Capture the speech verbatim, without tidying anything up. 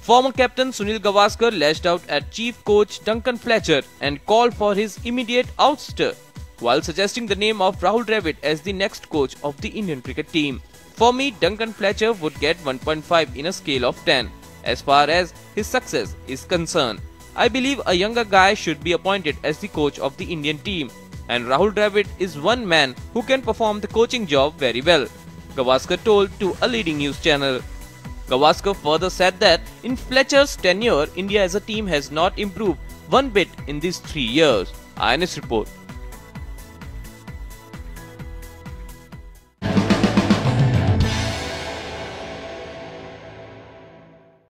Former captain Sunil Gavaskar lashed out at chief coach Duncan Fletcher and called for his immediate ouster, while suggesting the name of Rahul Dravid as the next coach of the Indian cricket team. For me, Duncan Fletcher would get one point five in a scale of ten, as far as his success is concerned. I believe a younger guy should be appointed as the coach of the Indian team, and Rahul Dravid is one man who can perform the coaching job very well, Gavaskar told to a leading news channel. Gavaskar further said that in Fletcher's tenure, India as a team has not improved one bit in these three years. I N S report.